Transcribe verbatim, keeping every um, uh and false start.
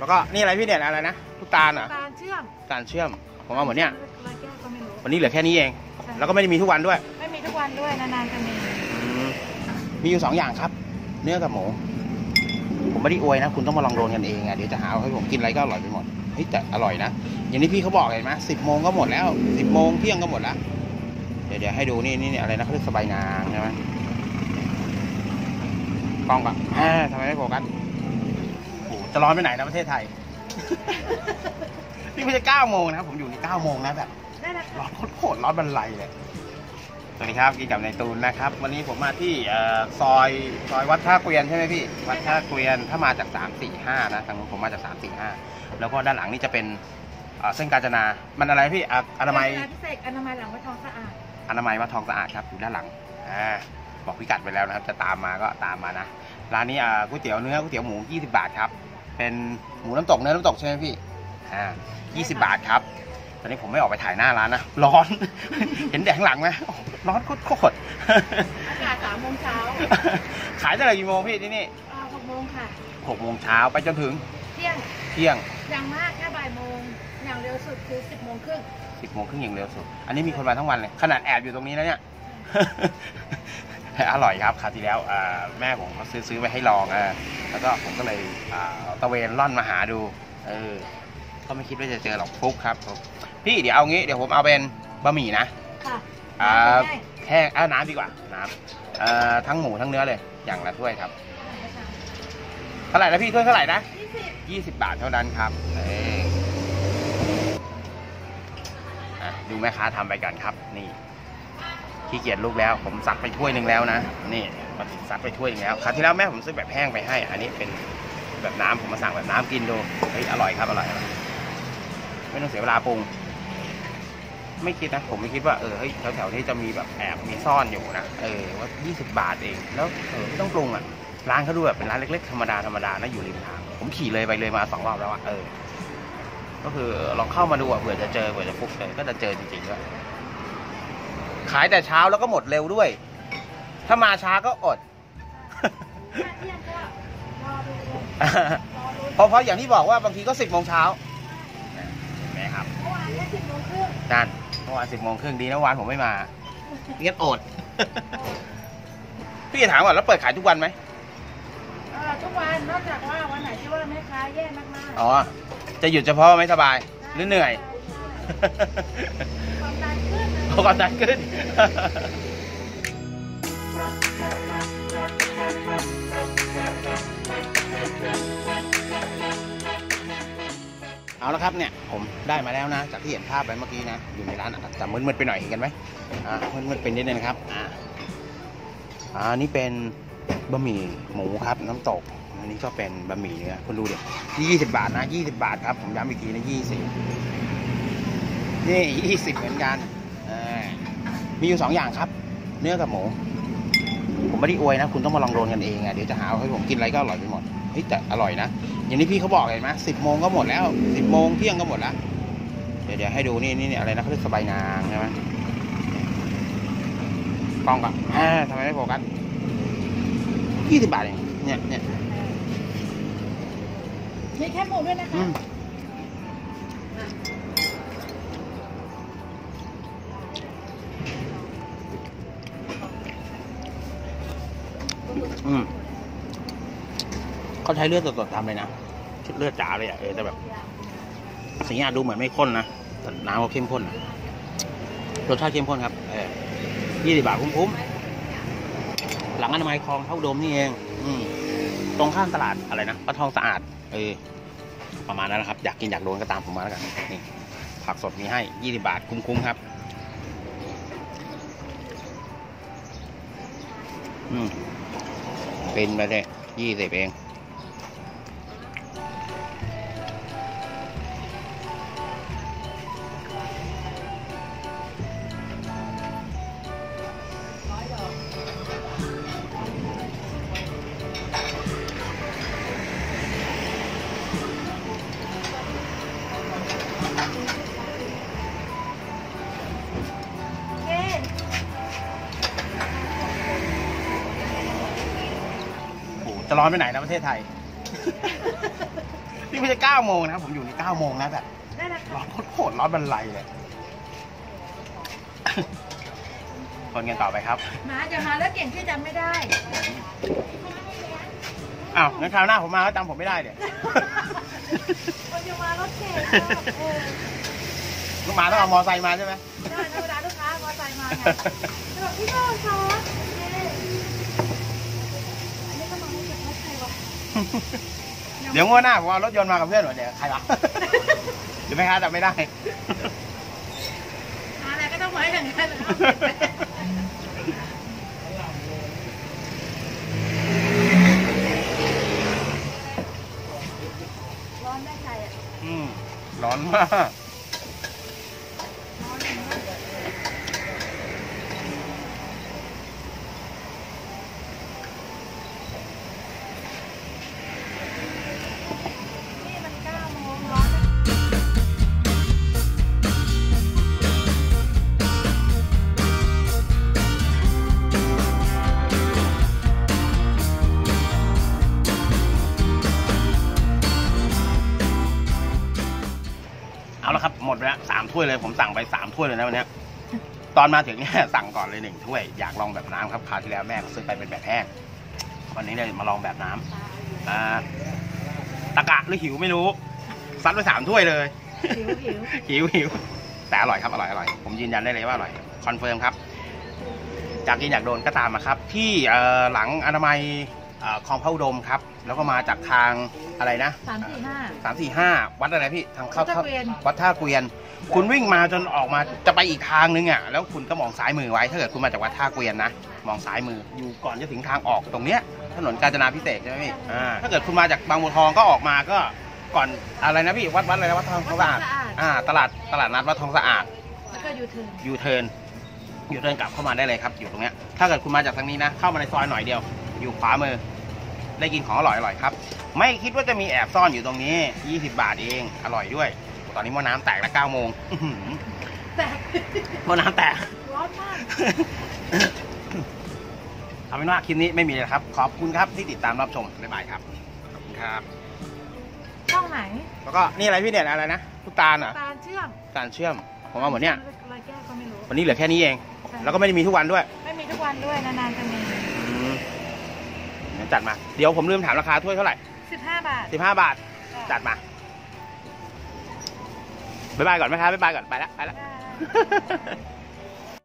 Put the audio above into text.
แล้วก็นี่อะไรพี่เนี่ยอะไรนะลูกตาลเหรอตาลเชื่อมตาลเชื่อมผมเอาเหมือนเนี้ยวันนี้เหลือแค่นี้เองแล้วก็ไม่ได้มีทุกวันด้วยไม่มีทุกวันด้วยนานๆจะมีมีอยู่สองอย่างครับเนื้อกับหมูผมไม่ได้อวยนะคุณต้องมาลองโดนกันเองอ่ะเดี๋ยวจะหาให้ผมกินอะไรก็อร่อยไปหมดเฮ้ยแต่อร่อยนะอย่างที่พี่เขาบอกเห็นไหมสิบโมงก็หมดแล้วสิบโมงเที่ยงก็หมดแล้วเดี๋ยวเดี๋ยวให้ดูนี่นี่อะไรนะเขาเรียกสบายนางใช่ไหมกล้องกับอ่าทำไมไม่โฟกัสโอ้จะร้อนไปไหนนะประเทศไทยนี่ไม่ใช่เก้าโมงนะครับผมอยู่ในเก้าโมงนะแบบร้อนโคตรร้อนบันไลเลยสวัสดีครับกินกับนายตูนนะครับวันนี้ผมมาที่ซอยซอยวัดท่าเกวียนใช่ไหมพี่วัดท่าเกวียนถ้ามาจากสามสี่ห้านะทางนู้นผมมาจากสามสี่ห้าแล้วก็ด้านหลังนี่จะเป็นเส้นกาญจนามันอะไรพี่อนามัยพิเศษอนามัยหลังวัดทองสะอาดอนามัยวัดทองสะอาดครับอยู่ด้านหลังอ่าบอกพิกัดไปแล้วนะครับจะตามมาก็ตามมานะร้านนี้ก๋วยเตี๋ยวเนื้อก๋วยเตี๋ยวหมูยี่สิบบาทครับเป็นหมูน้ำตกเนื้อน้ำตกใช่ไหมพี่อ่ายี่สิบบาทครับตอนนี้ผมไม่ออกไปถ่ายหน้าร้านนะร้อนเห็นแดดข้างหลังไหมร้อนโคตรอากาศสามโมงเช้าขายตั้งแต่กี่โมงพี่ที่นี่หกโมงค่ะหกโมงเช้าไปจนถึงเที่ยงเที่ยงอย่างมากแค่บ่ายโมงอย่างเร็วสุดคือสิบโมงครึ่งสิบโมงครึ่งอย่างเร็วสุดอันนี้มีคนมาทั้งวันเลยขนาดแอบอยู่ตรงนี้แล้วเนี่ยอร่อยครับคราวที่แล้วแม่ผมเขาซื้อซื้อไปให้ลองแล้วก็ผมก็เลยตะเวนล่อนมาหาดูเออก็ไม่คิดว่าจะเจอหรอกฟุกครับพี่เดี๋ยวเอางี้เดี๋ยวผมเอาเป็นบะหมี่นะค่ะแห้งเอาน้ำดีกว่าน้ำทั้งหมูทั้งเนื้อเลยอย่างละถ้วยครับเท่าไหร่นะพี่ถ้วยเท่าไหร่นะยี่สิบบาทเท่านั้นครับดูแม่ค้าทำไปกันครับนี่ขี้เกียจลูกแล้วผมซักไปถ้วยหนึ่งแล้วนะนี่มาถึงซักไปถ้วยหนึ่งแล้วคราวที่แล้วแม่ผมซื้อแบบแห้งไปให้อันนี้เป็นแบบน้ำผมมาสั่งแบบน้ำกินดูเฮ้ยอร่อยครับอร่อยไม่ต้องเสียเวลาปรุงไม่คิดนะผมไม่คิดว่าเออเฮ้ยแถวๆนี้จะมีแบบแอบมีซ่อนอยู่นะเออว่ายี่สิบบาทเองแล้วเออไม่ต้องปรุงอ่ะร้านเขาดูแบบเป็นร้านเล็กๆธรรมดาธรรมดานะอยู่ริมทางผมขี่เลยไปเลยมาสองรอบแล้วอ่ะเออก็คือลองเข้ามาดูอ่ะเผื่อจะเจอเผื่อจะฟุกเจอก็จะเจอจริงๆด้วยขายแต่เช้าแล้วก็หมดเร็วด้วยถ้ามาช้าก็อดเพราะเพราะอย่างที่บอกว่าบางทีก็สิบโมงเช้าเห็นไหมครับเมื่อวานแค่สิบโมงครึ่งนั่นเมื่อวานสิบโมงครึ่งดีนะวันผมไม่มางั้นอดพี่จะถามก่อนแล้วเปิดขายทุกวันไหมทุกวันนอกจากว่าวันไหนที่ว่าแม่ค้าแย่มากๆอ๋อจะหยุดเฉพาะไม่สบายหรือเหนื่อยความดันขึ้นความดันขึ้นเอาละครับเนี่ยผมได้มาแล้วนะจากที่เห็นภาพไปเมื่อกี้นะอยู่ในร้านแต่มืดๆไปหน่อยเห็นกันไหมอ่ามืดๆเป็นนิดนึงครับอ่าอ่านี่เป็นบะหมี่หมูครับน้ำตกอันนี้ก็เป็นบะหมี่เนื้อคุณดูดิยี่สิบบาทนะยี่สิบบาทครับผมย้ำอีกทีนะยี่สิบนี่ยี่สิบเหมือนกันมีอยู่สองอย่างครับเนื้อกับหมูผมไม่ได้อวยนะคุณต้องมาลองโดนกันเองอ่ะเดี๋ยวจะหาให้ผมกินอะไรก็อร่อยไปหมดเฮ้ยแต่อร่อยนะอย่างที่พี่เขาบอกเห็นไหมสิบโมงก็หมดแล้วสิบโมงเที่ยงก็หมดแล้วเดี๋ยวเดี๋ยวให้ดูนี่นี่อะไรนะเขาเรียกสบายนางใช่ไหมกล้องกับอ่าทำไมไม่โฟกัสยี่สิบบาทเองเนี่ยเนี่ยมีแค่หมูด้วยนะคะอืมเขาใช้เลือดสดๆทำเลยนะเลือดจ๋าเลยอ่ะเออแต่แบบสีอาจดูเหมือนไม่ข้นนะแต่น้ำก็เข้มข้นนะรสชาติเข้มข้นครับเออยี่สิบบาทคุ้มๆหลังอนามัยคลองเท่าโดมนี่เองอืมตรงข้ามตลาดอะไรนะปลาทองสะอาดเออประมาณนั้นนะครับอยากกินอยากโดนก็ตามผมมาแล้วกันนี่ผักสดมีให้ยี่สิบบาทคุ้มๆครับอืมเป็นไปได้ยี่สิบเองจะร้อนไปไหนนะประเทศไทยนี่ไม่ใช่เก้าโมงนะครับผมอยู่นี่เก้าโมงนะแบบได้แล้วร้ค่ะอนโคตรร้อนบันไลเลย คนกันต่อไปครับมาจะมาแล้วเก่งที่จำไม่ได้อ้าวงั้นคราวหน้าผมมาก็จำผมไม่ได้เดี๋ยวคนจะมารถเก่งเออลูกหมาต้องเอามอไซค์มาใช่ไหมได้ธรรมดาลูกค้ามอไซค์มาไงจะบอกพี่โก้ซอสอันนี้ก็มาให้เก็บรถใครวะเดี๋ยวงวดหน้าผมเอารถยนต์มากับเพื่อนเหรอเดี๋ยวใครวะ เดี๋ยวแม่ค้าจำไม่ได้อะไรก็ต้องไว้อย่างนั้นร้อนได้ใครอ่ะอืมร้อนมากร้อนอย่างนี้นี่มันเก้าโมงร้อนเอาละครับหมดไปแล้วสามถ้วยเลยผมสั่งไปสามถ้วยเลยนะวันเนี้ยตอนมาถึงเนี่ยสั่งก่อนเลยหนึ่งถ้วยอยากลองแบบน้ำครับคราวที่แล้วแม่ซื้อไปเป็นแบบแห้งวันนี้เลยมาลองแบบน้ำอ่าตะกะหรือหิวไม่รู้ซัดไปสามถ้วยเลยหิวหิวหิวหิวแต่อร่อยครับอร่อยอร่อยผมยืนยันได้เลยว่าอร่อยคอนเฟิร์มครับอยากกินอยากโดนก็ตามมาครับ ที่เอ่อหลังอนามัยเอ่อคลองพระอุดมครับแล้วก็มาจากทางอะไรนะสามสี่ห้าสามสี่ห้าวัดอะไรพี่ทางเข้าวัดท่าเกวียนวัดท่าเกวียน คุณวิ่งมาจนออกมาจะไปอีกทางนึงอ่ะแล้วคุณก็มองซ้ายมือไว้ถ้าเกิดคุณมาจากวัดท่าเกวียนนะมองซ้ายมืออยู่ก่อนจะถึงทางออกตรงเนี้ยถนนกาญจนาพิเศษกใช่ไหมพี่อ่าถ้าเกิดคุณมาจากบางบัวทองก็ออกมาก็ก่อนอะไรนะพี่วัดวัดอะไรนะวัดทองสะอาดอ่าตลาดตลาดนัดวัดทองสะอาดแล้วก็ยูเทิร์นยูเทิร์นยูเทิร์นกลับเข้ามาได้เลยครับอยู่ตรงเนี้ยถ้าเกิดคุณมาจากทางนี้นะเข้ามาในซอยหน่อยเดียวอยู่ขวามือได้กินของอร่อยอร่อยครับไม่คิดว่าจะมีแอบซ่อนอยู่ตรงนี้ยี่สิบบาทเองอร่อยด้วยตอนนี้หม้อน้ำแตกแล้วเก้าโมงแต่หม้อน้ำแตกร้อนมากเอาเป็นว่าคลิปนี้ไม่มีเลยครับขอบคุณครับที่ติดตามรับชมบ๊ายบายครับขอบคุณครับช่องไหนแล้วก็นี่อะไรพี่เนี่ยอะไรนะทุกตาลเหรอ่ะตาลเชื่อมตาลเชื่อมผมเอาหมดเนี่ยอะไรแก้วก็ไม่รู้วันนี้เหลือแค่นี้เองแล้วก็ไม่ได้มีทุกวันด้วยไม่มีทุกวันด้วยนานๆจะมีอืมงั้นจัดมาเดี๋ยวผมลืมถามราคาถ้วยเท่าไหร่สิบห้าบาทสิบห้าบาทจัดมาบ๊ายบายก่อนไหมครับบ๊ายบายก่อนไปแล้วไปแล้วได้